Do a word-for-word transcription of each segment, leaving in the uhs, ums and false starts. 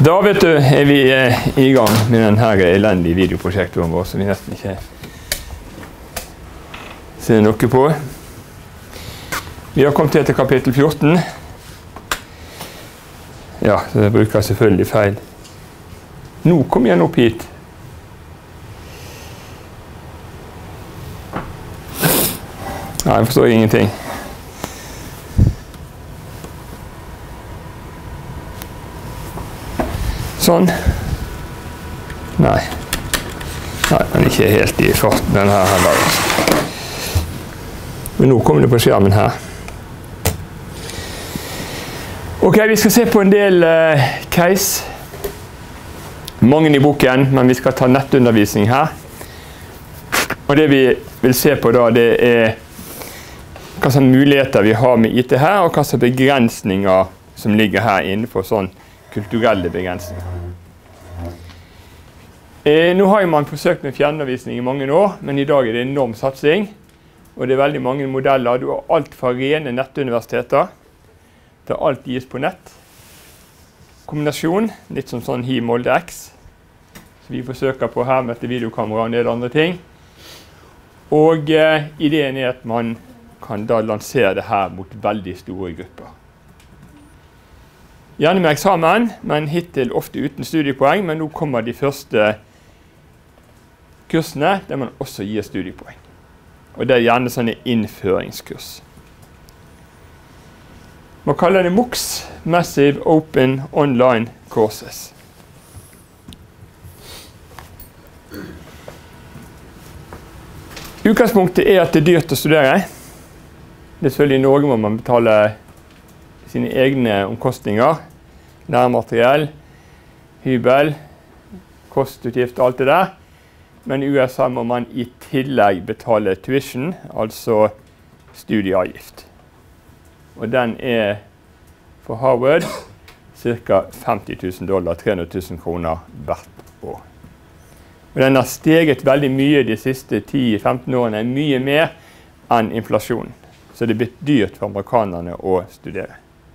Da vet du, er vi eh, i gang med denne elendige videoprosjektoren vår, som vi nesten ikke ser noe på. Vi har kommet til til kapittel fjorten. Ja, så jeg bruker selvfølgelig feil. Nå kom jeg opp hit. Nei, jeg forstår ingenting. Sånn. Nei. Nei, den er ikke helt i farten, den her heller. Men nå kommer det på skjermen her. Ok, vi skal se på en del uh, case. Mange i boken, men vi skal ta nettundervisning her. Og det vi vil se på da, det er hva slags muligheter vi har med I T her, og hva slags begrensninger som ligger her innenfor sånn kulturelle begrensninger. Eh, nå har man forsøkt med fjernundervisning i mange år, men i dag er det enorm satsing. Og det er veldig mange modeller. Du har alt fra rene nettuniversiteter til alt gis på nett. Kombinasjon, litt som sånn Hi Molde X. Så vi forsøker på her med dette videokamera og en del andre ting. Og eh, ideen er at man kan da lansere det her mot veldig store grupper. Gjerne med eksamen, men hittil ofte uten studiepoeng, men nå kommer de første kursene der man også gir studiepoeng. Og det er gjerne sånne innføringskurs. Man kaller det MOOCs, Massive Open Online Courses. Utgangspunktet er at det er dyrt å studere. Det er selvfølgelig i Norge må man betale sine egne omkostninger. Læremateriell, hybel, kostutgift og alt det der. Men i U S A må man i tillegg betale tuition, altså studieavgift. Og den er for Harvard ca. femti tusen dollar, tre hundre tusen kroner hvert år. Og den har steget veldig mye de siste ti til femten årene, mye mer enn inflasjonen. Så det er blitt dyrt for amerikanerne å studere.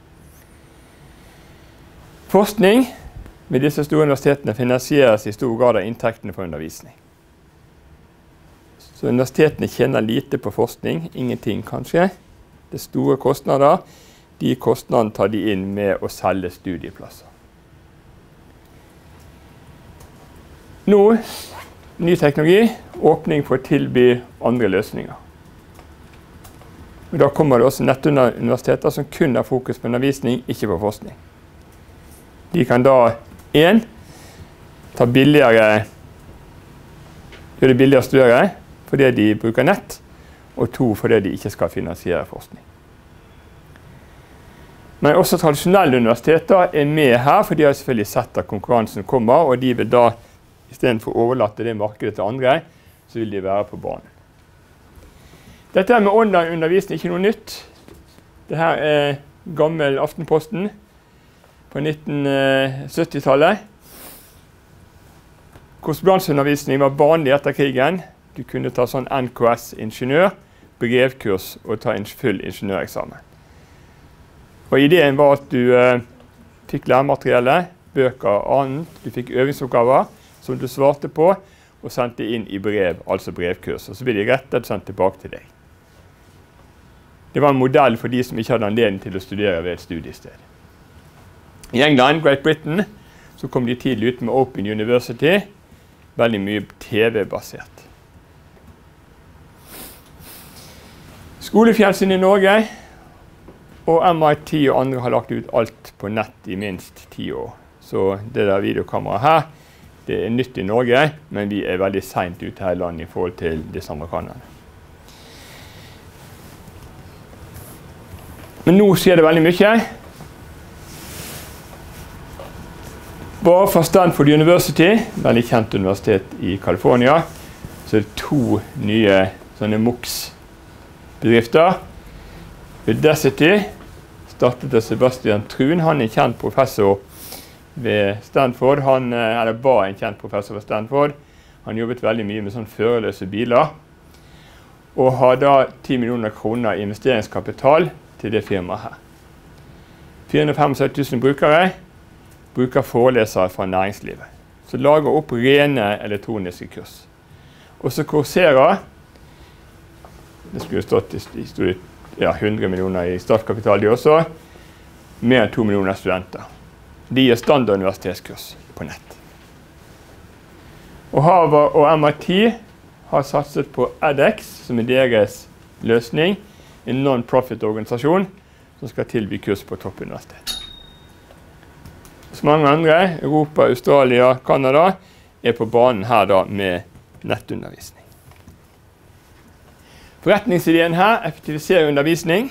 Forskning med disse store universitetene finansieres i stor grad av inntektene for undervisning. Så universitetene tjener lite på forskning, ingenting kanskje. Det er store kostnader. De kostnadene tar de inn med å selge studieplasser. Nå, ny teknologi, åpning for å tilby andre løsninger. Og da kommer det også nettuniversiteter som kun har fokus på undervisning, ikke på forskning. De kan da, en, ta billigere, gjøre det billigere å studere fordi de bruker nett, og to, fordi de ikke skal finansiere forskning. Men også tradisjonelle universiteter er med her, for de har selvfølgelig sett at konkurransen kommer, og de vil da, i stedet for å overlate det markedet til andre, så vil de være på banen. Dette med online undervisning er ikke noe nytt. Dette er gammel Aftenposten på nitten sytti-tallet. Korrespondanseundervisning var vanlig etter krigen. Du kunne ta sånn N K S-ingeniør, brevkurs og ta en full ingeniøreksamen. Og ideen var at du eh, fikk læremateriellet, bøker og annet. Du fikk øvingsoppgaver som du svarte på og sendte inn i brev, altså brevkurs. Og så ble de rettet og sendt tilbake til deg. Det var en modell for de som ikke hadde anledning til å studere ved et studiested. I England, Great Britain, så kom de tidlig ut med Open University, veldig mye T V-basert. Skolefjelsen i Norge, og M I T og andre har lagt ut alt på nett i minst ti år. Så det der videokameraet her, det er nytt i Norge, men vi er veldig sent ute her i landet i forhold til disse amerikanerne. Men nå skjer det veldig mye. Bare fra Stanford University, veldig kjent universitet i California, så er det to nye sånne MOOCs-bedrifter. Udacity startet av Sebastian Thrun. Han er en kjent professor ved Stanford. Han, eller var en kjent professor ved Stanford. Han jobbet veldig mye med sånne førerløse biler. Og har da ti millioner kroner i investeringskapital til det firmaet her. fire hundre og syttifem tusen brukere. bruker forelesere fra næringslivet. Så lager opp rene elektroniske kurs. Og så Coursera, det skulle stått i ja, hundre millioner i startkapital de også, mer enn to millioner studenter. De er standard universitetskurs på nett. Og Harvard og M I T har satset på edX, som er deres løsning, en non-profit-organisasjon som skal tilby kurs på toppuniversitet. Så mange andre, Europa, Australia, Kanada, er på banen her da med nettundervisning. Forretningsideen her effektiviserer undervisning,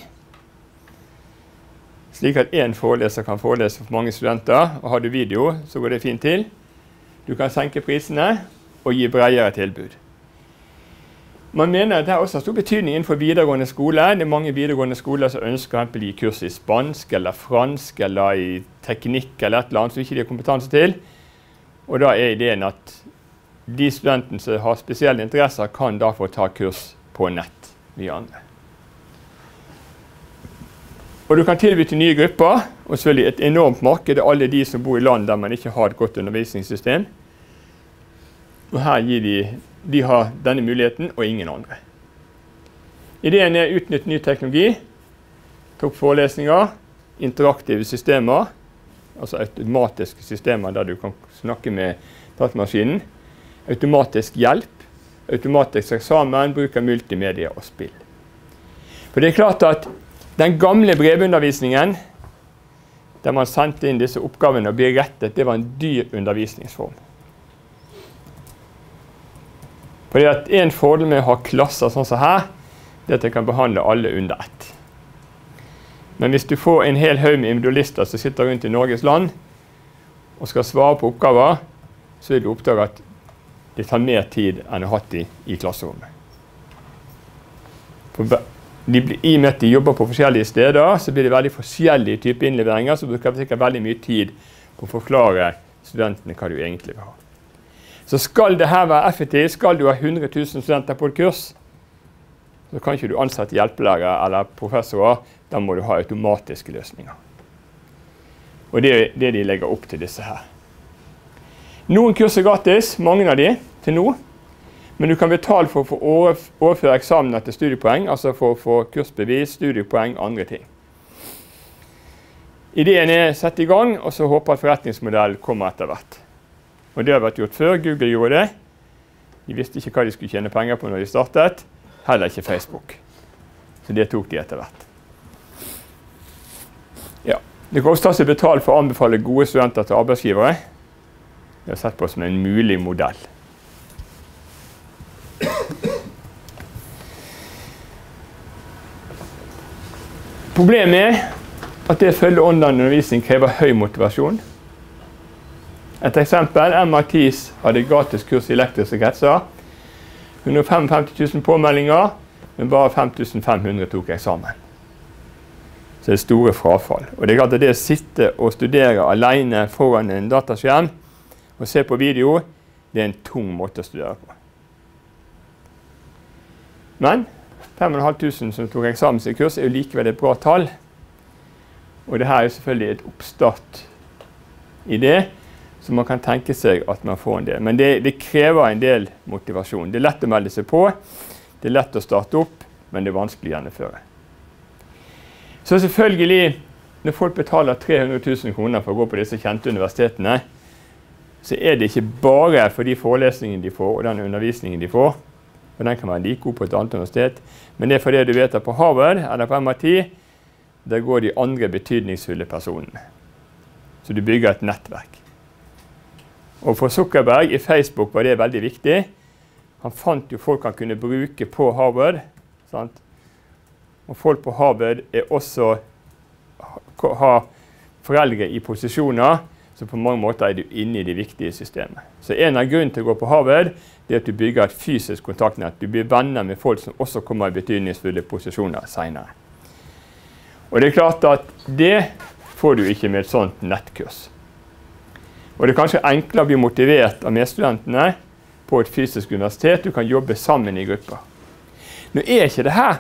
slik at en foreleser kan forelese for mange studenter, og har du video, så går det fint til. Du kan senke prisene og gi bredere tilbud. Man mener at det også har stor betydning innenfor videregående skole. Det er mange videregående skoler som ønsker å gi kurs i spansk, eller fransk, eller i teknikk, eller et eller annet som ikke de har kompetanse til. Og da er ideen at de studentene som har spesielle interesser, kan da få ta kurs på nett via andre. Og du kan tilby til nye grupper, og selvfølgelig et enormt marked er alle de som bor i land der man ikke har et godt undervisningssystem. Og her gir de, de har denne muligheten, og ingen andre. Ideen er å utnytte ny teknologi, topp forelesninger, interaktive systemer, altså automatiske systemer der du kan snakke med datamaskinen, automatisk hjelp, automatisk eksamen, bruk av multimedia og spill. For det er klart at den gamle brevundervisningen, der man sendte inn disse oppgavene og ble rettet, det var en dyr undervisningsform. Fordi at en fordel med å ha klasser sånn som her, det er at jeg kan behandle alle under ett. Men hvis du får en hel haug med individualister som sitter rundt i Norges land og skal svare på oppgaver, så vil du oppdage at det tar mer tid enn å ha hatt de i klasserommet. For de, I og med at de jobber på forskjellige steder, så blir det veldig forskjellige typer innleveringer, så bruker vi sikkert veldig mye tid på å forklare studentene hva du egentlig vil ha. Så skal det her være effektivt, skal du ha hundre tusen studenter på et kurs, så kan ikke du ansette hjelpelærere eller professorer, da må du ha automatiske løsninger. Og det er det de legger opp til disse her. Noen kurs er gratis, mange av de, til nå, men du kan betale for å få overføre eksamener til studiepoeng, altså for å få kursbevis, studiepoeng og andre ting. Ideen er å sette i gang, og så håper at forretningsmodellen kommer etter hvert. Og det har vært gjort før. Google gjorde det. De visste ikke hva de skulle tjene penger på når de startet. Heller ikke Facebook. Så det tok de etter hvert. Ja. Det kan også tas i betalt for å anbefale gode studenter til arbeidsgivere. Det er sett på som en mulig modell. Problemet er at det å følge online-undervisning krever høy motivasjon. Et eksempel, M I T hadde gratis kurs i elektriske kretser. hundre og femtifem tusen påmeldinger, men bare fem tusen fem hundre tok eksamen. Så det er store frafall. Og det er klart at det å sitte og studere alene foran en dataskjerm og se på video, det er en tung måte å studere på. Men fem tusen fem hundre som tok eksamen i kurs er jo likevel et bra tall. Og det her er jo selvfølgelig et oppstart i det, så man kan tenke seg at man får en del. Men det, det krever en del motivasjon. Det er lett å melde seg på, det er lett å starte opp, men det er vanskelig å gjennomføre. Så selvfølgelig, når folk betaler tre hundre tusen kroner for å gå på disse kjente universitetene, så er det ikke bare for de forelesningene de får, og den undervisningen de får, og den kan være like god på et annet universitet, men det er fordi du vet at på Harvard eller på M I T, der går de andre betydningsfulle personene. Så du bygger et nettverk. Og for Zuckerberg i Facebook var det veldig viktig. Han fant jo folk han kunne bruke på Harvard. Sant? Og folk på Harvard er også, har foreldre i posisjoner, så på mange måter er du inne i det viktige systemet. Så en av grunnen til å gå på Harvard, det er at du bygger et fysisk kontaktnett. Du blir venner med folk som også kommer i betydningsfulle posisjoner senere. Og det er klart at det får du ikke med et sånt nettkurs. Og det er kanskje enklere å bli motivert av medstudentene på et fysisk universitet. Du kan jobbe sammen i grupper. Nå er ikke det her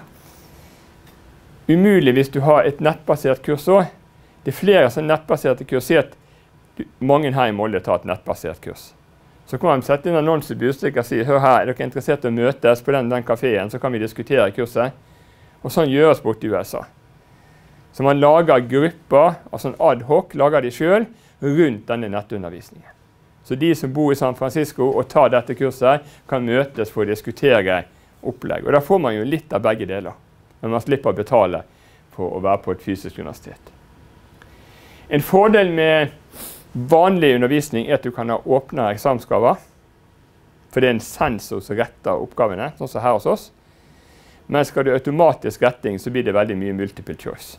umulig hvis du har et nettbasert kurs også. Det er flere som nettbaserte kurs. du, mange her i Molde tar et nettbasert kurs. Så kan man sette inn annonser i Budstikka og si, hør her, er dere interessert i å møtes på den, den kaféen, så kan vi diskutere kurset. Og sånn gjøres bort i U S A. Så man lager grupper, altså en ad hoc, lager de selv, rundt denne nettundervisningen. Så de som bor i San Francisco og tar dette kurset, kan møtes for å diskutere opplegg. Og da får man jo litt av begge deler, men man slipper å betale for å være på et fysisk universitet. En fordel med vanlig undervisning er at du kan ha åpne eksamensgaver, for det er en sensor som retter oppgavene, sånn som her hos oss. Men skal du automatisk retting, så blir det veldig mye multiple choice.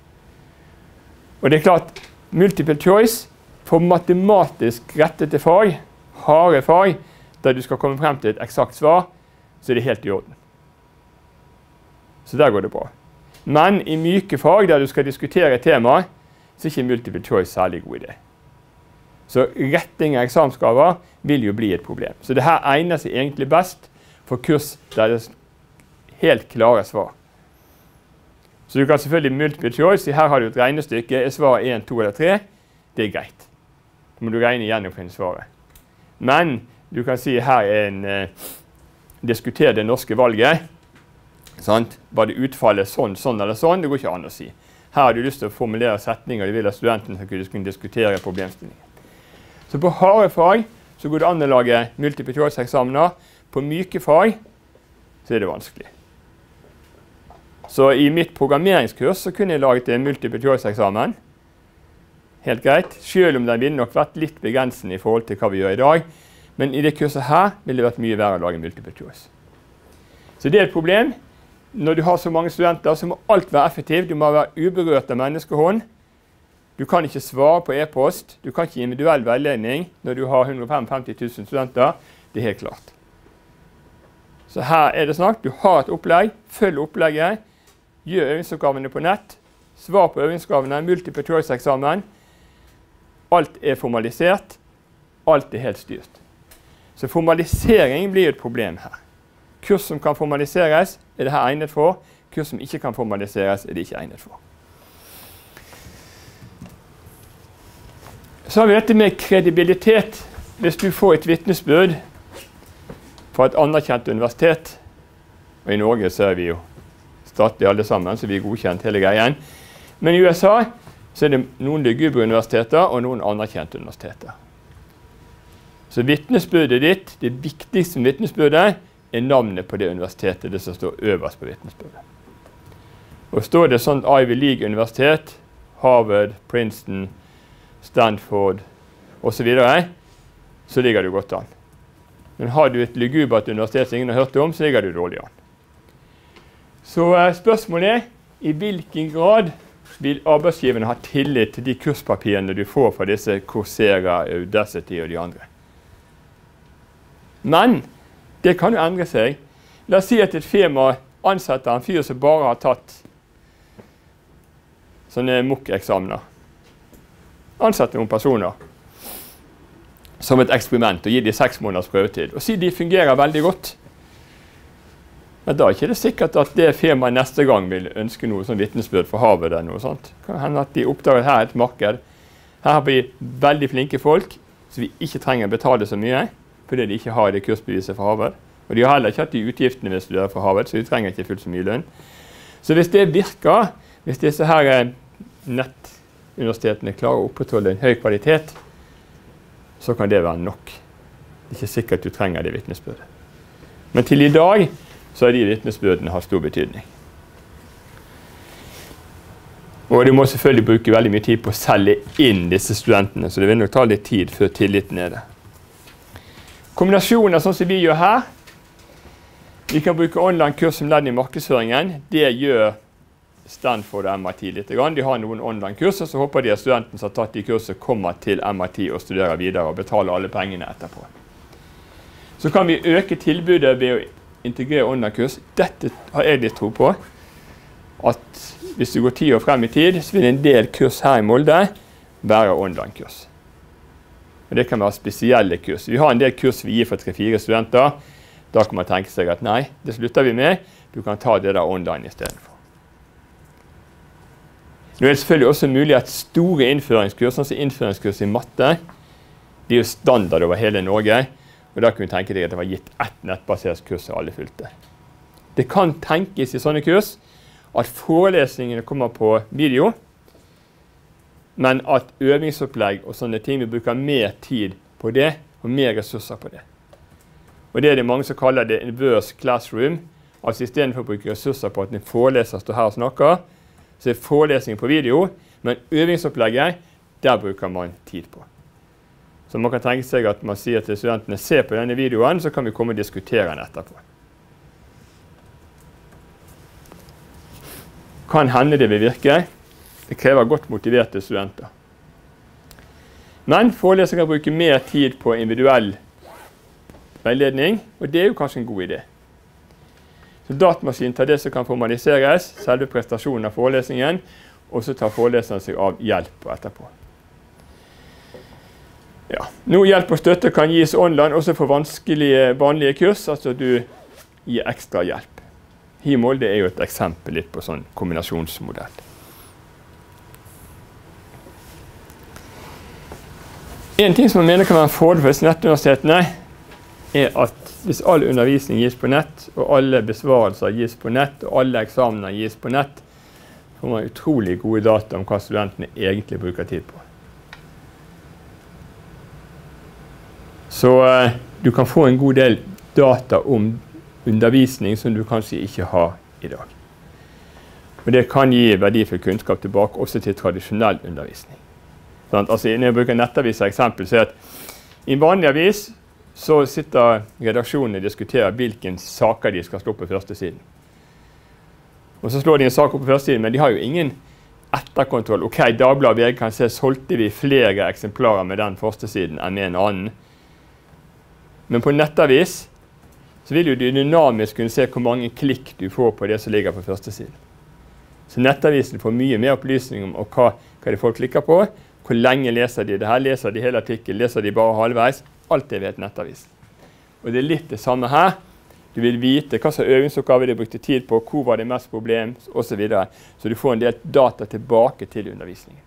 Og det er klart, multiple choice for matematisk rettede fag, harde fag, der du skal komme frem til et eksakt svar, så er det helt i orden. Så der går det bra. Men i myke fag, der du skal diskutere tema, så er ikke multiple choice særlig god idé. Så retting av eksamensgaver vil jo bli et problem. Så det her egner seg egentlig best for kurs der det er helt klare svar. Så du kan selvfølgelig multiple choice. Her har du et regnestykke. Er svaret én, to eller tre? Det er greit. Da må du regne igjennom for svaret. Men du kan si her er en eh, diskuter det norske valget. Sant? Var det utfallet sånn, sånn eller sånn? Det går ikke an å si. Her har du lyst til å formulere setninger, og du vil at studenten skal kunne diskutere problemstillingen. Så på harde fag så går det an å lage multiple choice-eksamener. På myke fag så er det vanskelig. Så i mitt programmeringskurs så kunne jeg laget en multiple choice-eksamen. Helt greit, selv om den ville nok vært litt begrensende i forhold til hva vi gjør i dag. Men i det kurset her ville det vært mye verre å lage multiple choice. Så det er et problem. Når du har så mange studenter, så må alt være effektivt. Du må være uberørt av menneskehånd. Du kan ikke svare på e-post. Du kan ikke gi individuell veiledning når du har hundre femtifem tusen studenter. Det er helt klart. Så her er det snakk. Du har et opplegg. Følg opplegget. Gjør øvingsoppgavene på nett. Svar på øvingsoppgavene. Multiple choice-eksamen. Alt er formalisert. Alt er helt styrt. Så formalisering blir et problem her. Kurs som kan formaliseres, er det her egnet for. Kurs som ikke kan formaliseres, er det ikke egnet for. Så har vi dette med kredibilitet. Hvis du får et vitnesbyrd fra et anerkjent universitet, og i Norge så er vi jo statlig alle sammen, så vi er godkjent hele greien. Men i U S A så er det noen lugubre-universiteter og noen anerkjente universiteter. Så vitnesbyrdet ditt, det viktigste vitnesbyrdet, er navnet på det universitetet, det som står øverst på vitnesbyrdet. Og står det sånn Ivy League-universitet, Harvard, Princeton, Stanford og så videre, så ligger du godt an. Men har du et lugubert universitet som ingen har hørt om, så ligger du dårlig an. Så eh, spørsmålet er, i hvilken grad vil arbeidsgiverne ha tillit til de kurspapirene du får fra disse Coursera, Udacity og de andre? Men det kan jo endre seg. La oss si at et firma ansetter en fyr som bare har tatt sånne M O K-eksamener. Ansetter noen personer som et eksperiment og gir de seks måneders prøvetid. Og si de fungerer veldig godt. Men da er ikke det sikkert at det firmaet neste gang vil ønske noe som vitnesbyrd for Harvard eller noe sånt. Det kan hende at de oppdager her et marked. Her har vi veldig flinke folk, så vi ikke trenger å betale så mye, fordi de ikke har det kursbeviset for Harvard. Og de har heller ikke hatt de utgiftene ved å studere for Harvard, så de trenger ikke fullt så mye lønn. Så hvis det virker, hvis disse her nettuniversitetene klarer å opprettholde en høy kvalitet, så kan det være nok. Det er ikke sikkert at du trenger det vitnesbyrdet. Men til i dag, så er de vitnesbyrdene har stor betydning. Og du må selvfølgelig bruke veldig mye tid på å selge inn disse studentene, så det vil nok ta litt tid før tilliten er det. Kombinasjoner sånn som vi gjør her. Vi kan bruke online-kurs som ledd i markedsføringen. Det gjør Stanford og M I T litt. De har noen online-kurs, og så håper de at studenten som har tatt de kursene kommer til M I T og studerer videre og betaler alle pengene etterpå. Så kan vi øke tilbudet ved å integrere online-kurs. Dette har jeg litt tro på. At hvis du går ti år frem i tid, så vil en del kurs her i Molde være online-kurs. Og det kan være spesielle kurs. Vi har en del kurs vi gir for tre-fire studenter. Da kan man tenke seg at nei, det slutter vi med. Du kan ta det der online i stedet for. Nå er det selvfølgelig også mulig at store innføringskurs, sånn som innføringskurs i matte, de er jo standard over hele Norge, og da kunne vi tenke deg at det var gitt ett nettbasert kurs og alle fulgte. Det kan tenkes i sånne kurs at forelesningene kommer på video, men at øvingsopplegg og sånne ting, vi bruker mer tid på det, og mer ressurser på det. Og det er det mange som kaller det inverse classroom, altså i stedet for å bruke ressurser på at en foreleser står her og snakker, så er forelesningen på video, men øvingsopplegget, der bruker man tid på. Så man kan tenke seg at man sier til studentene, se på denne videoen, så kan vi komme og diskutere den etterpå. Kan hende det vil virke. Det krever godt motiverte studenter. Men forelesere bruker mer tid på individuell veiledning, og det er jo kanskje en god idé. Så datamaskinen tar det som kan formaliseres, selve prestasjonen av forelesningen, og så tar foreleseren seg av hjelp etterpå. Ja. Noe hjelp og støtte kan gis online også for vanskelige, vanlige kurs, altså du gir ekstra hjelp. HiMolde er jo et eksempel litt på sånn kombinasjonsmodell. En ting som jeg mener kan være en fordel for nettuniversitetene, er at hvis all undervisning gis på nett, og alle besvarelser gis på nett, og alle eksamener gis på nett, får man utrolig gode data om hva studentene egentlig bruker tid på. Så eh, du kan få en god del data om undervisning som du kanskje ikke har i dag. Og det kan gi verdifull kunnskap tilbake også til tradisjonell undervisning. Sånn, altså, når jeg bruker nettaviser eksempel, så er at i en vanlig avis så sitter redaksjonene og diskuterer hvilken saker de skal slå på første siden. Og så slår de en sak opp på første siden, men de har jo ingen etterkontroll. Ok, Dagbladet V G kan se, solgte vi flere eksemplarer med den første siden enn med en annen. Men på nettavis så vil jo du dynamisk kunne se hvor mange klikk du får på det som ligger på første siden. Så nettavisen får mye mer opplysning om hva, hva de folk klikker på, hvor lenge leser de det her, leser de hele artikkelen, leser de bare halvveis, alt det vet nettavisen. Og det er litt det samme her. Du vil vite hva slags øvingsoppgaver de brukte tid på, hvor var det mest problem, og så videre. Så du får en del data tilbake til undervisningen.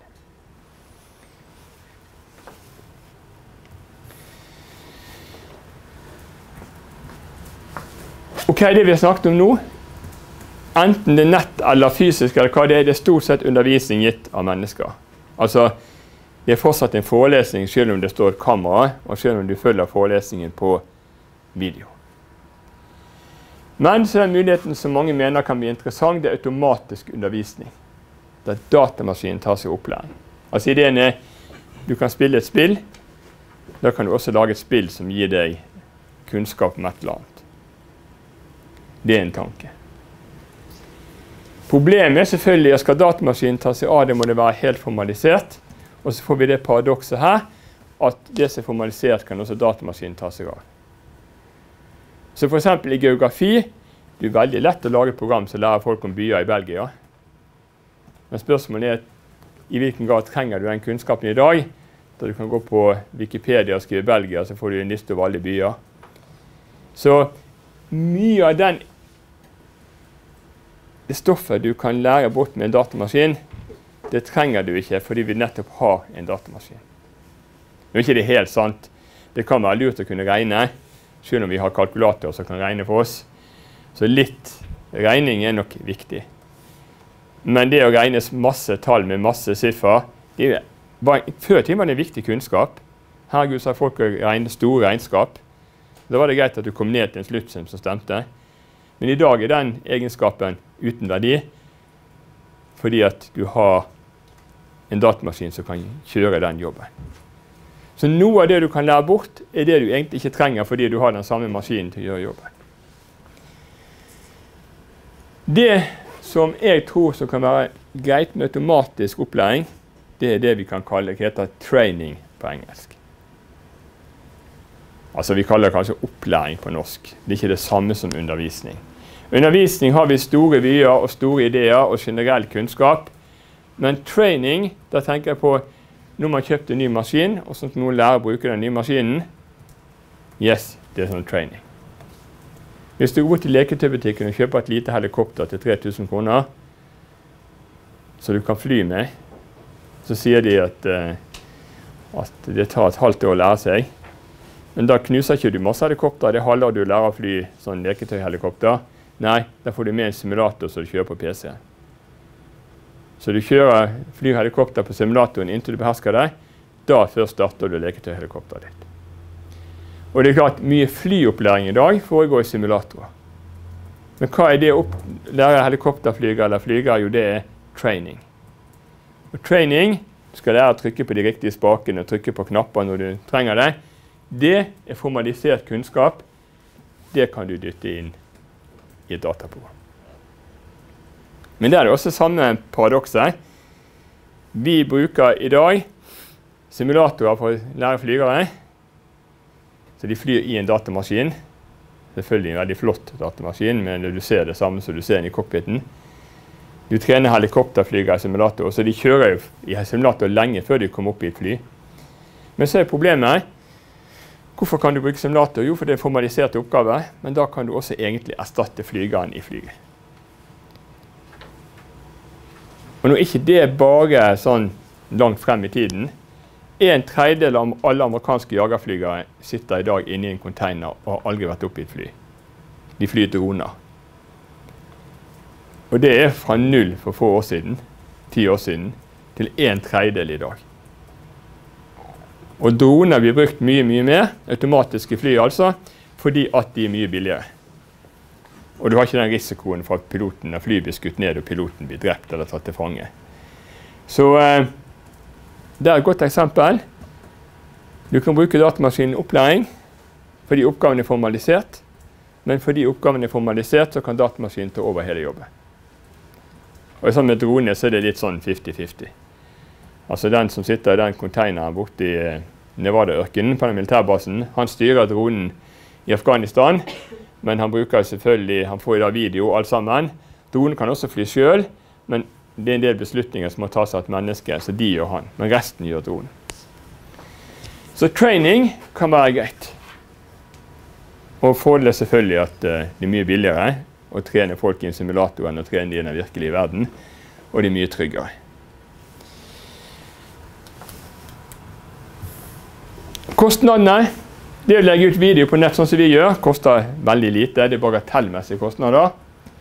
Ok, det vi har snakket om nå, enten det er nett eller fysisk, eller hva det er, det er stort sett undervisning gitt av mennesker. Altså, det er fortsatt en forelesning selv om det står kamera, og selv om du følger forelesningen på video. Men så er den muligheten som mange mener kan bli interessant, det er automatisk undervisning. Der datamaskinen tar seg opplæring. Altså ideen er, du kan spille et spill, da kan du også lage et spill som gir deg kunnskap om et eller annet. Det er en tanke. Problemet er selvfølgelig at skal datamaskinen ta seg av, det må det være helt formalisert. Og så får vi det paradokset her, at det som er formalisert kan også datamaskinen ta seg av. Så for eksempel i geografi, det er veldig lett å lage et program som lærer folk om byer i Belgia. Men spørsmålet er, i hvilken grad trenger du den kunnskapen i dag, da du kan gå på Wikipedia og skrive Belgia, så får du en liste over alle byer. Så mye av den det stoffet du kan lære bort med en datamaskin, det trenger du ikke fordi vi nettopp har en datamaskin. Nå er ikke det helt sant. Det kan være lurt å kunne regne, selv om vi har kalkulatorer som kan regne for oss. Så litt regning er nok viktig. Men det å regne masse tall med masse siffer, det er bare, før i tiden var det en viktig kunnskap. Herregud, så har folk regnet store regnskap. Da var det greit at du kom ned til en sluttsum som stemte. Men i dag er den egenskapen uten verdi, fordi at du har en datamaskin som kan kjøre den jobben. Så noe av det du kan lære bort, er det du egentlig ikke trenger, fordi du har den samme maskinen til å gjøre jobben. Det som jeg tror som kan være greit med automatisk opplæring, det er det vi kan kalle, det heter training på engelsk. Altså vi kaller det kanskje opplæring på norsk. Det er ikke det samme som undervisning. Undervisning har vi store vyer og store ideer og generell kunnskap. Men training, da tenker jeg på når man kjøpte en ny maskin, og sånn at noen lærer å bruke den nye maskinen. Yes, det er sånn training. Hvis du går til leketøybutikken og kjøper et lite helikopter til tre tusen kroner, så du kan fly med, så sier de at, uh, at det tar et halvt år å lære seg. Men da knuser ikke du masse helikopter, det halver du lærer å fly sånn leketøyhelikopter. Nei, da får du med en simulator som du kjører på P C. Så du kjører flyhelikopter på simulatoren inntil du behersker det, da først starter du leketøyhelikopteret ditt. Og det er klart, mye flyopplæring i dag foregår i simulatorer. Men hva er det å lære helikopterflyger eller flyger? Jo, det er training. Og training, du skal lære å trykke på de riktige spakene og trykke på knapper når du trenger det. Det er formalisert kunnskap. Det kan du dytte inn i et dataprogram. Men det er også samme paradokset. Vi bruker i dag simulatorer for å lære flygere. Så de flyr i en datamaskin. Selvfølgelig en veldig flott datamaskin, men du ser det samme som du ser i cockpiten. Du trener helikopterflygere i simulator, så de kjører jo i simulator lenge før de kommer opp i et fly. Men så er problemet, hvorfor kan du bruke simulator? Jo, for det er formaliserte oppgaver, men da kan du også egentlig erstatte flygeren i flyget. Og nå er ikke det bare sånn langt frem i tiden. En tredjedel av alle amerikanske jagerflygere sitter i dag inne i en container og har aldri vært oppe i et fly. De flyr droner. Og det er fra null for få år siden, ti år siden, til en tredjedel i dag. Og droner blir brukt mye, mye mer, automatiske fly altså, fordi at de er mye billigere. Og du har ikke den risikoen for at piloten av fly blir skutt ned og piloten blir drept eller tatt til fange. Så eh, det er et godt eksempel. Du kan bruke datamaskinen i opplæring fordi oppgaven er formalisert, men fordi oppgaven er formalisert, så kan datamaskinen ta over hele jobben. Og sånn med droner så er det litt sånn fifty fifty. Altså den som sitter i den containeren borte i Nevada-ørkenen på den militærbasen, han styrer dronen i Afghanistan, men han bruker selvfølgelig, han får i dag video alt sammen. Dronen kan også fly selv, men det er en del beslutninger som må tas av et menneske, så de gjør han, men resten gjør dronen. Så training kan være greit. Og fordelen er selvfølgelig at uh, det er mye billigere å trene folk i en simulator enn å trene de i den virkelige verden, og det er mye tryggere. Kostnadene, det å legge ut video på nett sånn som vi gjør, koster veldig lite, det er bagatellmessige kostnader.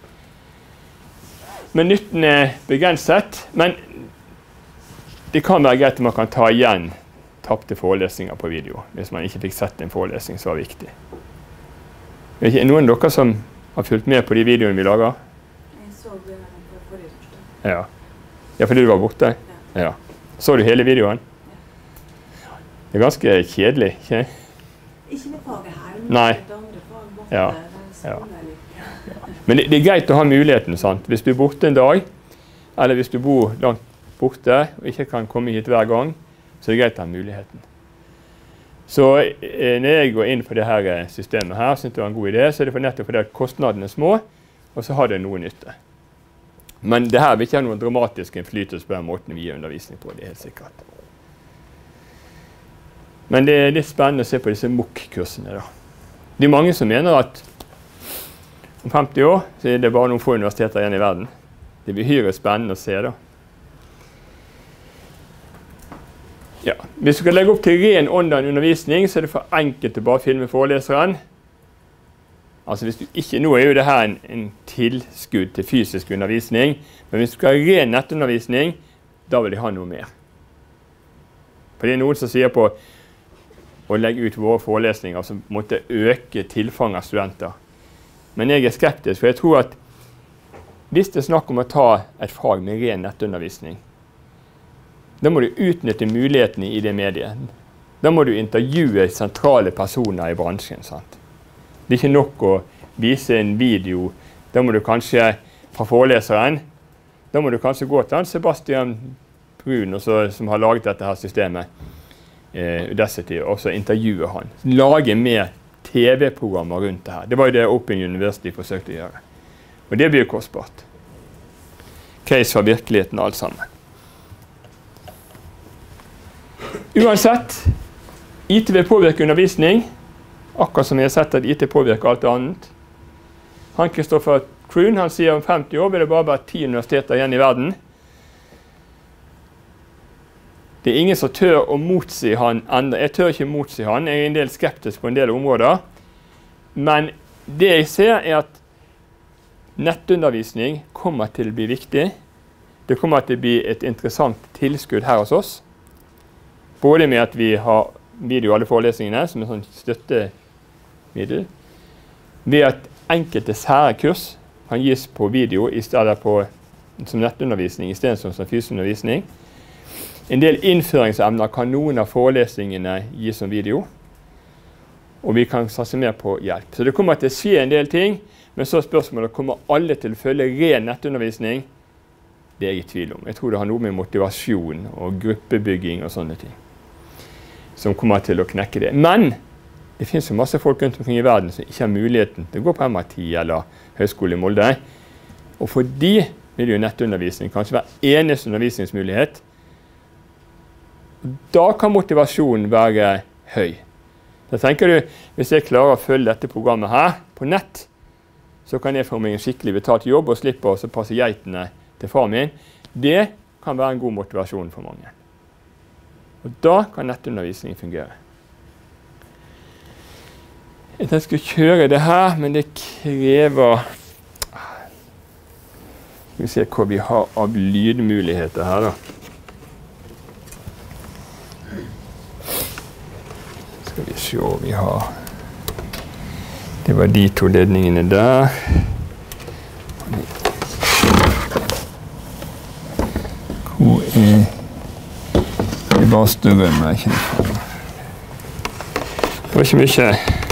Men nytten er begrenset, men det kan være greit at man kan ta igjen tapte forelesninger på video, hvis man ikke fikk sett en forelesning som var viktig. Er det noen av dere som har fulgt med på de videoene vi lager? Jeg så det på forrige torsdag. Ja. Ja, fordi du var borte? Ja. Ja. Så du hele videoen? Ja. Det er ganske kjedelig, ikke? Ikke med faget her, men Nei. med andre fag borte. Ja. Ja. Men det, det er greit å ha muligheten, sant? Hvis du er borte en dag, eller hvis du bor langt borte og ikke kan komme hit hver gang, så er det greit å ha muligheten. Så eh, når jeg går inn for det her systemet her, synes det var en god idé, så er det for nettopp fordi at kostnadene er små, og så har det noe nytte. Men det her vil ikke ha noen dramatisk innflytelse på den måten vi gir undervisning på, det er helt sikkert. Men det er litt spennende å se på disse M O C-kursene da. Det er mange som mener at om femti år så er det bare noen få universiteter igjen i verden. Det blir uhyre spennende å se da. Ja. Hvis du skal legge opp til ren online undervisning, så er det for enkelt å bare filme foreleseren. Altså hvis du ikke, nå er jo det her en, en tilskudd til fysisk undervisning, men hvis du skal ha ren nettundervisning, da vil de ha noe mer. For det er noen som sier på å legge ut våre forelesninger som måtte øke tilfanget av studenter. Men jeg er skeptisk, for jeg tror at hvis det er snakk om å ta et fag med ren nettundervisning, da må du utnytte mulighetene i det mediet. Da må du intervjue sentrale personer i bransjen, sant? Det er ikke nok å vise en video. Da må du kanskje, fra foreleseren, da må du kanskje gå til han Sebastian Brun, også, som har laget dette her systemet, eh, Udacity, og så intervjue han. Lage mer T V-programmer rundt det her. Det var jo det Open University forsøkte å gjøre. Og det blir kostbart. Case fra virkeligheten alt sammen. Uansett, I T vil påvirke undervisning, akkurat som jeg har sett at I T påvirker alt annet. Han Kristoffer Krohn, han sier om femti år vil det bare være ti universiteter igjen i verden. Det er ingen som tør å motsi han enda. Jeg tør ikke motsi han. Jeg er en del skeptisk på en del områder. Men det jeg ser er at nettundervisning kommer til å bli viktig. Det kommer til å bli et interessant tilskudd her hos oss. Både med at vi har video alle forelesningene som en sånn støttemiddel. Ved at enkelte særkurs kan gis på video i stedet på som nettundervisning i stedet som fysisk undervisning. En del innføringsemner kan noen av forelesningene gis som video. Og vi kan satse mer på hjelp. Så det kommer til å skje en del ting, men så er spørsmålet, kommer alle til å følge ren nettundervisning? Det er jeg i tvil om. Jeg tror det har noe med motivasjon og gruppebygging og sånne ting som kommer til å knekke det. Men det finnes jo masse folk rundt omkring i verden som ikke har muligheten til å gå på M I T eller Høgskolen i Molde. Og for de vil jo nettundervisning kanskje være eneste undervisningsmulighet. Da kan motivasjonen være høy. Da tenker du, hvis jeg klarer å følge dette programmet her på nett, så kan jeg få meg en skikkelig betalt jobb og slippe å passe geitene til far min. Det kan være en god motivasjon for mange. Og da kan nettundervisning fungere. Jeg skal kjøre det her, men det krever... Skal vi se hva vi har av lydmuligheter her da. Skal vi se hva vi har. Det var de to ledningene der. Hvor er... Det er bare strøm, jeg kjenner. Det var ikke mye.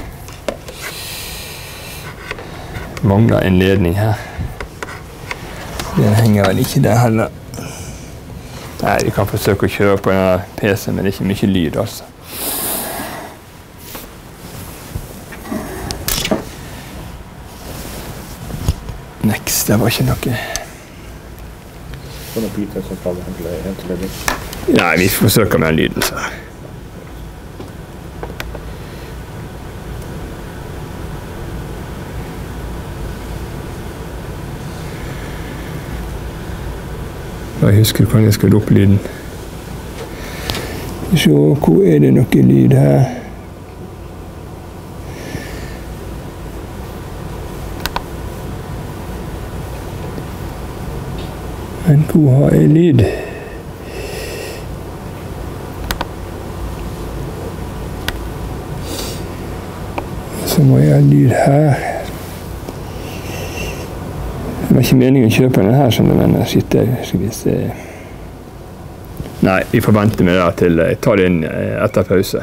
Mangler en ledning her. Den henger vel ikke der heller. Nei, vi kan forsøke å kjøre på denne P C, men det er ikke mye lyd, altså. Next, det var ikke noe. Sånne biter som kan helt til ledning. Nei, vi forsøker med en lyden, så. Jeg husker hvordan jeg skulle opp lyden. Så, hvor er det noe lyd her? Men hvor har jeg lyd? Så må jeg ha lyd her. Det var ikke meningen å kjøpe denne her, sånn, men jeg sitter, skal vi se. Nei, vi får vente med det til jeg tar det inn etter pause.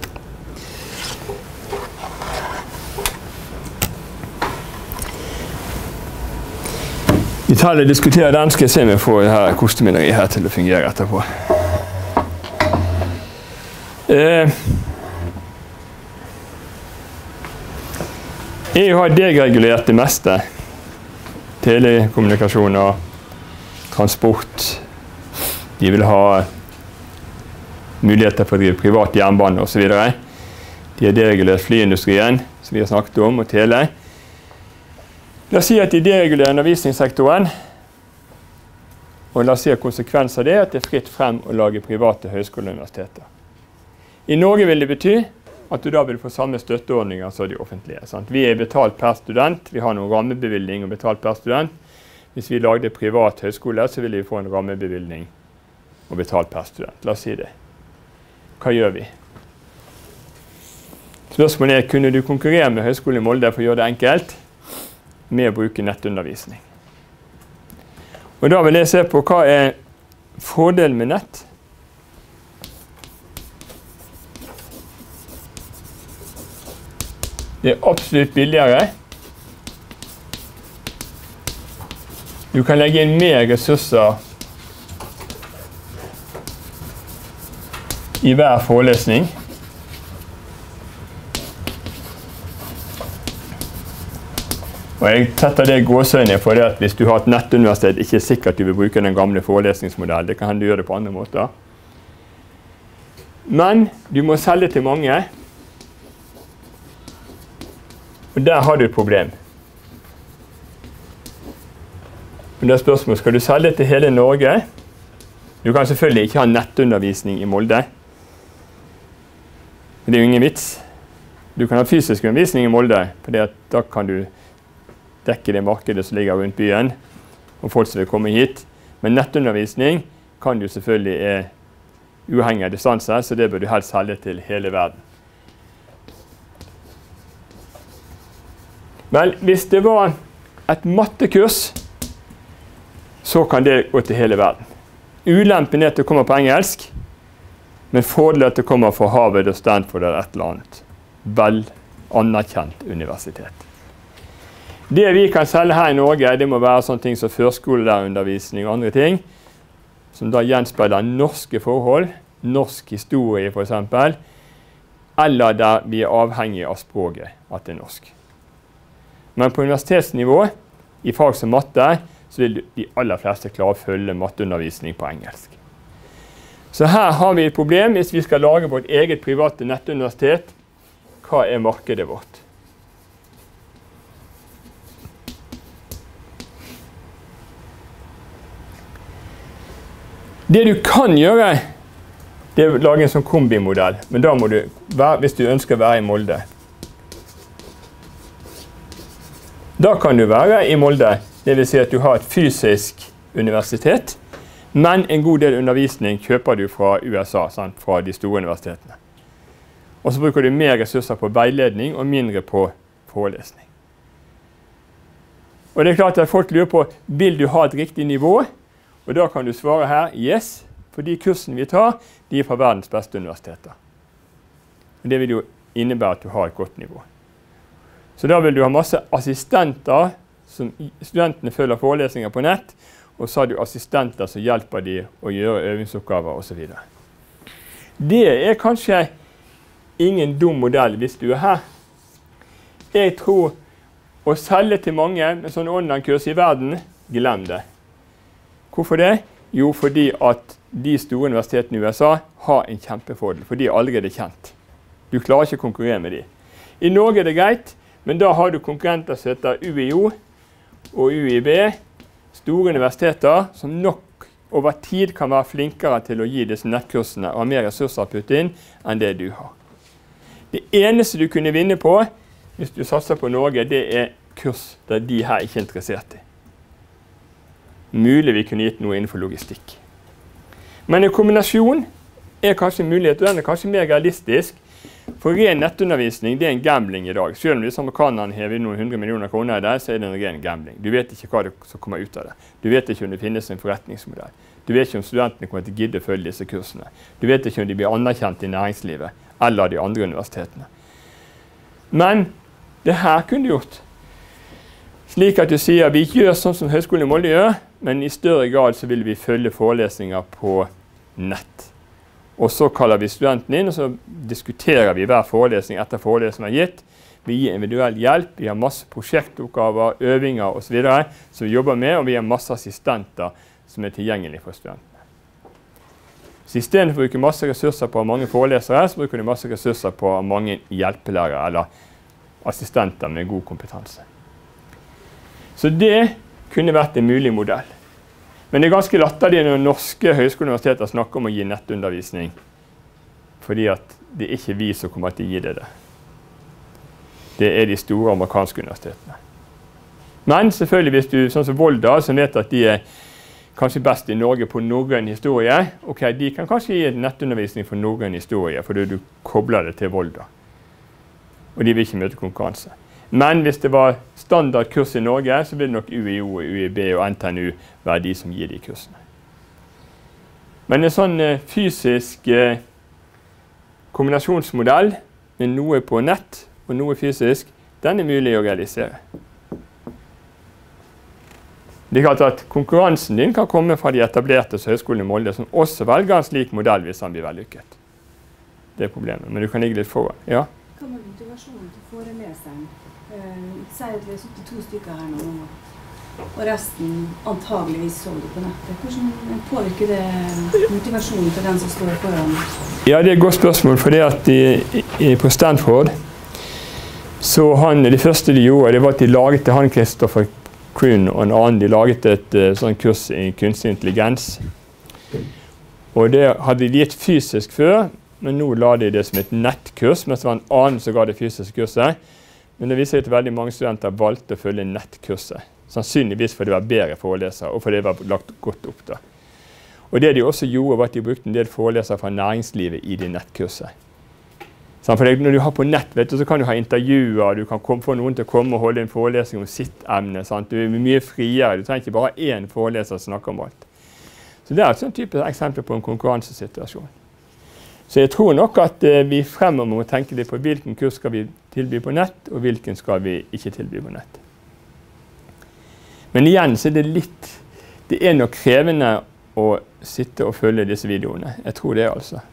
Vi tar det og diskuterer den, skal jeg se om jeg får her kostemiddag her til å fungere etterpå. Eh, jeg har deregulert det meste. Telekommunikasjon og transport. De vil ha muligheter for å drive privat jernbane og så videre. De har deregulert flyindustrien, som vi har snakket om, og tele. La oss si at de deregulerer undervisningssektoren, og la oss si at konsekvensen av det er at det er fritt frem å lage private høyskoler og universiteter. I Norge vil det bety at du da vil få samme støtteordninger som de offentlige. Sant? Vi er betalt per student, vi har noen rammebevilgning og betalt per student. Hvis vi lagde privat høyskole, så ville vi få en rammebevilgning og betalt per student. La oss si det. Hva gjør vi? Spørsmålet er, kunne du konkurrere med Høgskolen i Molde for å gjøre det enkelt med å bruke nettundervisning? Og da vil jeg se på hva er fordelen med nett. Det er absolutt billigere. Du kan legge inn mer ressurser i hver forelesning. Og jeg setter det gåsøyne for det at hvis du har et nettuniversitet, ikke er sikkert du vil bruke den gamle forelesningsmodellen. Det kan hende du gjør det på andre måter. Men du må selge til mange. Og der har du et problem. Og det er spørsmålet, skal du selge til hele Norge, Du kan selvfølgelig ikke ha nettundervisning i Molde. Det er jo ingen vits. Du kan ha fysisk undervisning i Molde, for da kan du dekke det markedet som ligger rundt byen, og folk som vil komme hit. Men nettundervisning kan du selvfølgelig er uavhengig av distanse, så det bør du helst holde til hele verden. Vel, hvis det var et mattekurs, så kan det gå til hele verden. Ulempen er at det kommer på engelsk, men fordelen er at det kommer fra Harvard og Stanford eller et eller annet. Vel anerkjent universitet. Det vi kan selge her i Norge, det må være sånne ting som førskolelærerundervisning og andre ting, som da gjenspeiler norske forhold, norsk historie for eksempel, eller der vi er avhengige av språket, at det er norsk. Men på universitetsnivå, i fag som matte, så vil de aller fleste klare å følge matteundervisning på engelsk. Så her har vi et problem hvis vi skal lage vårt eget private nettuniversitet. Hva er markedet vårt? Det du kan gjøre, det er å lage en sånn kombimodell, men da må du være, hvis du ønsker å være i Molde. Da kan du være i Molde, det vil si at du har et fysisk universitet, men en god del undervisning kjøper du fra U S A, sant, fra de store universitetene. Og så bruker du mer ressurser på veiledning og mindre på forelesning. Og det er klart at folk lurer på, vil du ha et riktig nivå? Og da kan du svare her, yes, for de kursene vi tar, de er fra verdens beste universiteter. Og det vil jo innebære at du har et godt nivå. Så da vil du ha masse assistenter, som studentene følger forelesninger på nett, og så har du assistenter som hjelper de å gjøre øvingsoppgaver og så videre. Det er kanskje ingen dum modell hvis du er her. Jeg tror å selge til mange med sånne online-kurs i verden, glem det. Hvorfor det? Jo, fordi at de store universitetene i U S A har en kjempefordel, for de er allerede kjent. Du klarer ikke å konkurrere med de. I Norge er det greit, men da har du konkurrenter som heter U I O og U I B, store universiteter som nok over tid kan være flinkere til å gi disse nettkursene og ha mer ressurser å putte inn enn det du har. Det eneste du kunne vinne på, hvis du satser på Norge, det er kurs der de her ikke er interessert i. Mulig vi kunne gitt noe innenfor logistikk. Men en kombinasjon er kanskje en mulighet, og den er kanskje mer realistisk. For ren nettundervisning, det er en gambling i dag. Selv om disse amerikanerne hever noen hundre millioner kroner i det, så er det en ren gambling. Du vet ikke hva det som kommer ut av det. Du vet ikke om det finnes en forretningsmodell. Du vet ikke om studentene kommer til å gidde å følge disse kursene. Du vet ikke om de blir anerkjent i næringslivet eller de andre universitetene. Men det her kunne du gjort. Slik at du sier vi gjør sånn som Høgskolen i Molde gjør, men i større grad så vil vi følge forelesninger på nett. Og så kaller vi studenten inn, og så diskuterer vi hver forelesning etter forelesning er gitt. Vi gir individuell hjelp, vi har masse prosjektoppgaver, øvinger og så videre som vi jobber med, og vi har masse assistenter som er tilgjengelige for studentene. Så i stedet for å bruke masse ressurser på mange forelesere, så bruker du masse ressurser på mange hjelpelærere eller assistenter med god kompetanse. Så det kunne vært en mulig modell. Men det er ganske latterlig når norske høyskoleuniversiteter snakker om å gi nettundervisning, fordi at det er ikke vi som kommer til å gi det det. Det er de store amerikanske universitetene. Men selvfølgelig hvis du, sånn som Volda, som vet at de er kanskje best i Norge på norrøn historie, ok, de kan kanskje gi nettundervisning for norrøn historie, fordi du kobler det til Volda. Og de vil ikke møte konkurranse. Men hvis det var standardkurs i Norge, så vil det nok U I O, U I B og N T N U være de som gir de kursene. Men en sånn eh, fysisk eh, kombinasjonsmodell med noe på nett og noe fysisk, den er mulig å realisere. Det er klart at konkurransen din kan komme fra de etablerte Høgskolen i Molde, som også velger en slik modell hvis han blir vellykket. Det er problemet, men du kan ligge litt foran. Ja? Hva med motivasjonen til foreleseren? Si at vi har suttet to stykker her nå, og resten antageligvis så det på nettet. Hvordan påvirker det motivasjonen til den som står foran? Ja, det er et godt spørsmål, for det at de, i, på Stanford, så han, det første de gjorde, det var at de laget til han Christopher Kuhn og en annen, de laget et uh, sånn kurs i kunstig intelligens. Og det hadde de gitt fysisk før, men nå la de det som et nettkurs, mens det var en annen som ga det fysiske kurset. Men det viser at veldig mange studenter valgte å følge nettkurset. Sannsynligvis fordi det var bedre forelesere, og fordi det var lagt godt opp da. Og det de også gjorde, var at de brukte en del forelesere fra næringslivet i det nettkurset. For når du har på nett, vet du, så kan du ha intervjuer, du kan komme, få noen til å komme og holde en forelesning om sitt emne. Sant? Du er mye friere, du trenger ikke bare én foreleser som snakker om alt. Så det er et sånn type eksempel på en konkurransesituasjon. Så jeg tror nok at eh, vi fremover må tenke litt på hvilken kurs skal vi tilby på nett, og hvilken skal vi ikke tilby på nett. Men igjen så er det litt, det er nok krevende å sitte og følge disse videoene. Jeg tror det altså.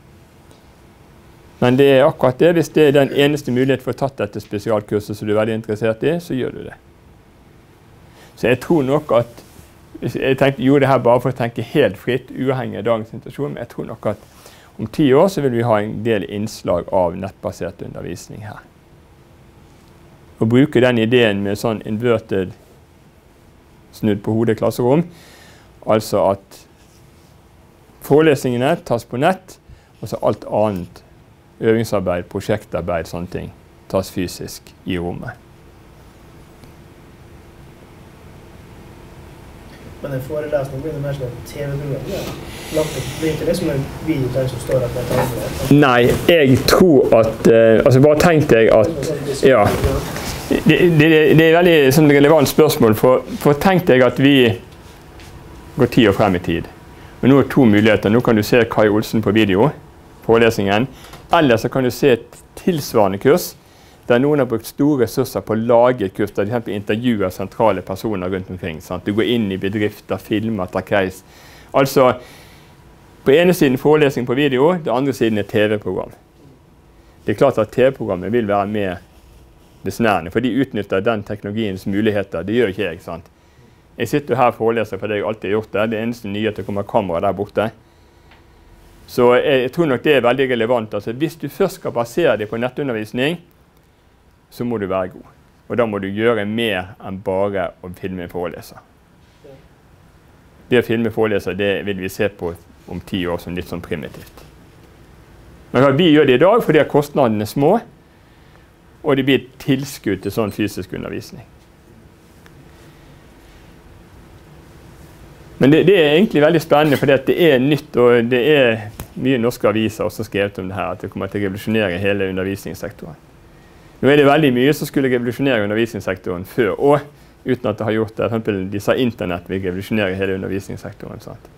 Men det er akkurat det. Hvis det er den eneste mulighet for å tatt dette spesialkurset som du er veldig interessert i, så gjør du det. Så jeg tror nok at, jeg tenkte, gjorde det her bare for å tenke helt fritt, uavhengig av dagens situasjon, men jeg tror nok at om ti år så vil vi ha en del innslag av nettbasert undervisning her. Å bruke den ideen med sånn inverted snudd på hodet klasserom, altså at forelesningene tas på nett, og så alt annet, øvingsarbeid, prosjektarbeid, sånne ting, tas fysisk i rommet. Men en forelesning blir det mer som en T V-program, ja. Det blir ikke liksom en video der som står at det er det. Nei, jeg tror at, eh, altså bare tenkte jeg at, ja, det, det, det er et veldig sånn relevant spørsmål, for, for tenkte jeg at vi går ti år frem i tid. Men nå er det to muligheter. Nå kan du se Kai Olsen på video, forelesningen, eller så kan du se et tilsvarende kurs, der noen har brukt store ressurser på å lage et kurs, der de eksempel intervjuer sentrale personer rundt omkring. Sant? Du går inn i bedrifter, filmer, tar case. Altså, på ene siden forelesning på video, det andre siden et T V-program. Det er klart at T V-programmet vil være mer besnærende, for de utnytter den teknologiens muligheter. Det gjør ikke jeg, sant? Jeg sitter her og foreleser for det jeg alltid har gjort det. Det eneste nye er at det kommer kamera der borte. Så jeg, jeg tror nok det er veldig relevant. Altså, hvis du først skal basere deg på nettundervisning, så må du være god. Og da må du gjøre mer enn bare å filme en foreleser. Det å filme foreleser, det vil vi se på om ti år som litt sånn primitivt. Men vi gjør det i dag fordi kostnadene er små, og det blir tilskudd til sånn fysisk undervisning. Men det, det er egentlig veldig spennende, fordi det er nytt, og det er mye norske aviser også skrevet om det her, at det kommer til å revolusjonere hele undervisningssektoren. Nå er det veldig mye som skulle revolusjonere undervisningssektoren før, og uten at det har gjort det. For eksempel, de sa internett vil revolusjonere hele undervisningssektoren. Sant?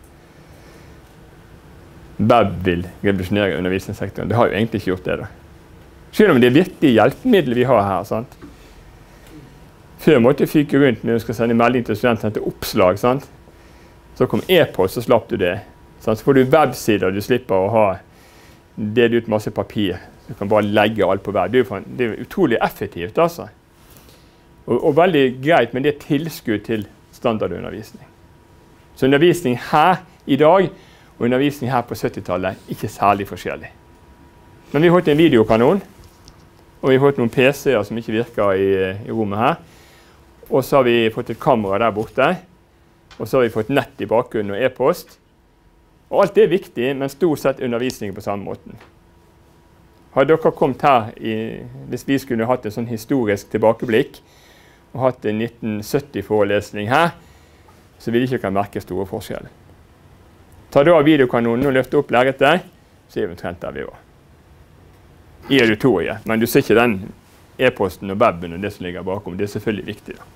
Web vil revolusjonere undervisningssektoren. Det har jo egentlig ikke gjort det da. Selv om det er virkelig hjelpemiddel vi har her. Sant? Før måtte vi fyke rundt når vi skal sende melding til studentene til oppslag. Sant? Så kom e-post, så slapp du det. Sant? Så får du websider, du slipper å ha dele ut masse papir. Du kan bare legge alt på hver. Det er, det er utrolig effektivt, altså. Og, og veldig greit, men det er tilskudd til standardundervisning. Så undervisning her i dag, og undervisning her på syttitallet, er ikke særlig forskjellig. Men vi har fått en videokanon, og vi har fått noen P C-er som ikke virker i, i rommet her. Og så har vi fått et kamera der borte, og så har vi fått nett i bakgrunnen og e-post. Og alt det er viktig, men stort sett undervisning på samme måten. Har dere kommet her, i, hvis vi skulle hatt en sånn historisk tilbakeblikk, og hatt en nitten sytti-forelesning her, så vil ikke dere merke store forskjeller. Ta da videokanonen og løfte opp lerretet, så er vi omtrent der vi var. I auditoriet, men du ser ikke den e-posten og weben og det som ligger bakom. Det er selvfølgelig viktig da.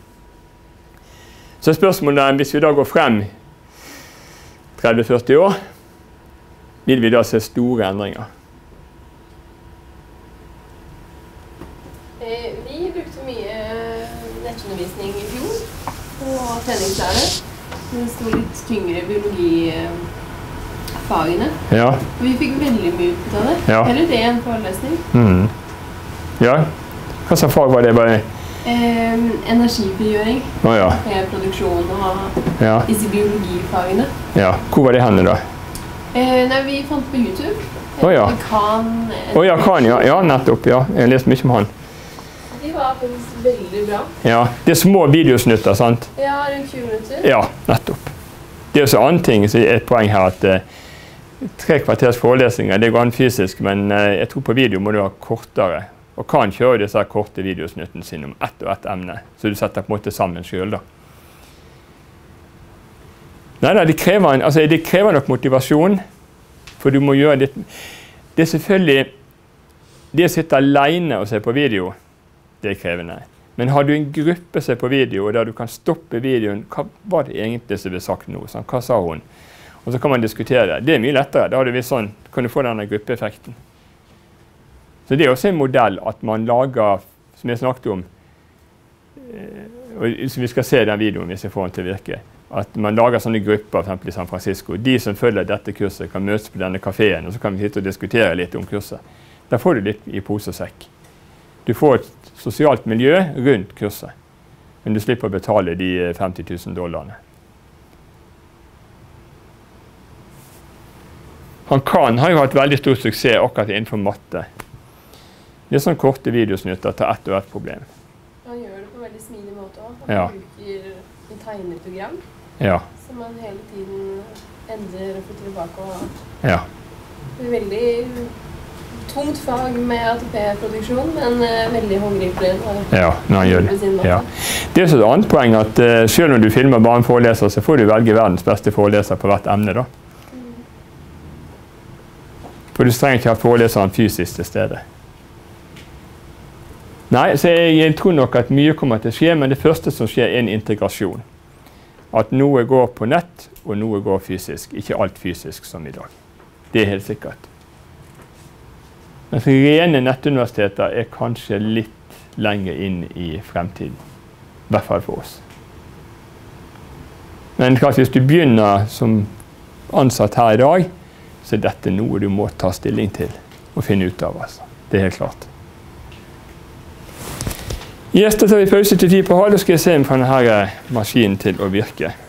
Så spørsmålet er, hvis vi da går frem tretti til førti år, vil vi da se store endringer? Vi brukte mye nettundervisning i fjor på treningslære. Det sto litt tyngre biologifagene. Ja. Og vi fikk veldig mye ut av det. Ja. Eller det en forelesning. Mm. Ja. Hva slags fag var det? Bare? Eh, energifrigjøring. Å ja. Produksjon og ja. Disse biologifagene. Ja. Hvor var det henne da? Eh, nei, vi fant på YouTube. Å ja. Khan. Å ja, Khan, ja. Ja, nettopp. Ja. Jeg har lest mye om han. De var faktisk veldig bra. Ja, det er små videosnutter, sant? Ja, rundt tjue minutter. Ja, nettopp. Det er også annen ting, så er et poeng her at eh, tre kvarters forelesninger, det går an fysisk, men eh, jeg tror på video må du ha kortere. Og kan kjøre disse korte videosnuttene sine om ett og ett emne, så du setter på en måte sammen selv da. Nei, nei, det krever, en, altså, det krever nok motivasjon, for du må gjøre det. Det er selvfølgelig, det å sitte alene og se på video, det er krevende. Men har du en gruppe som ser på video, der du kan stoppe videoen, hva var det egentlig som ble sagt nå? Sånn, hva sa hun? Og så kan man diskutere det. Det er mye lettere. Da har du visst sånn, kan du få denne gruppeeffekten. Så det er også en modell at man lager, som jeg snakket om, og hvis vi skal se den videoen hvis jeg får den til å virke, at man lager sånne grupper, for eksempel i San Francisco. De som følger dette kurset kan møtes på denne kaféen, og så kan vi sitte og diskutere litt om kurset. Da får du litt i pose og sekk. Du får et sosialt miljø rundt kurset, men du slipper å betale de femti tusen dollarene. Han kan ha jo hatt veldig stor suksess akkurat innenfor matte. Det er sånne korte videosnutter til ett og ett problem. Han gjør det på en veldig smidig måte også. Han Ja. bruker et tegneprogram Ja, som man hele tiden endrer og flytter tilbake. Og ja. det er veldig tungt fag med A T P-produksjon, men uh, veldig håndgripelig. Ja, når han gjør på sin det. måte. Ja. Det er også et annet poeng at uh, selv om du filmer bare en foreleser, så får du velge verdens beste foreleser på hvert emne da. For du trenger ikke ha foreleseren fysisk til stede. Nei, så jeg, jeg tror nok at mye kommer til å skje, men det første som skjer er en integrasjon. At noe går på nett, og noe går fysisk. Ikke alt fysisk som i dag. Det er helt sikkert. Men rene nettuniversiteter er kanskje litt lenger inn i fremtiden. I hvert fall for oss. Men klart, hvis du begynner som ansatt her i dag, så er dette noe du må ta stilling til og finne ut av. Altså. Det er helt klart. Yes, da tar vi pause til ti på halv, og skal jeg se om denne maskinen til å virke.